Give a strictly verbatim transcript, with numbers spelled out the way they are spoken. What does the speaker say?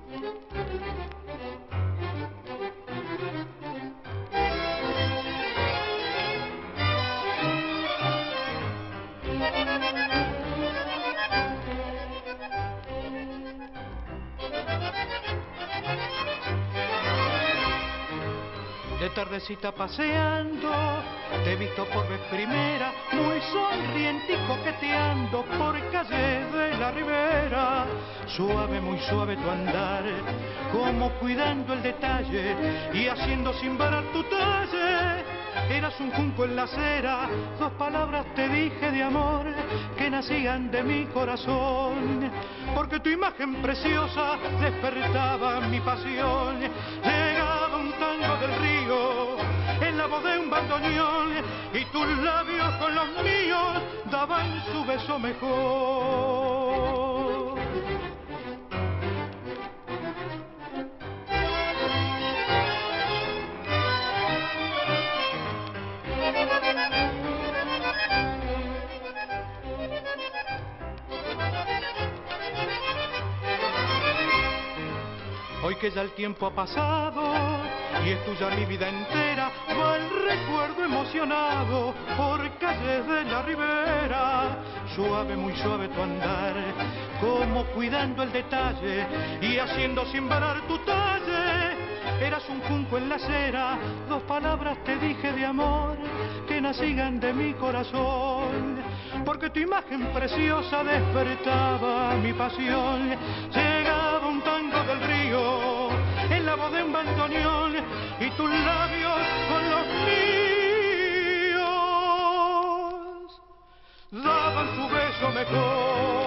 De tardecita paseando, te he visto por vez primera, muy sonriente y coqueteando por calles de la ribera. Suave, muy suave tu andar, como cuidando el detalle y haciendo sin varar tu talle. Eras un junco en la acera, dos palabras te dije de amor que nacían de mi corazón. Porque tu imagen preciosa despertaba mi pasión. Llegaba un tango del río en la voz de un bandoneón y tus labios con los míos daban su beso mejor. Hoy que ya el tiempo ha pasado y es tuya mi vida entera, va el recuerdo emocionado por calles de la ribera. Suave, muy suave tu andar, como cuidando el detalle y haciendo sin varar tu talle. Eras un junco en la acera, dos palabras te dije de amor que nacían de mi corazón. Porque tu imagen preciosa despertaba mi pasión. Llegaba un tango del río en la voz de un bandoneón y tus labios con los míos daban su beso mejor.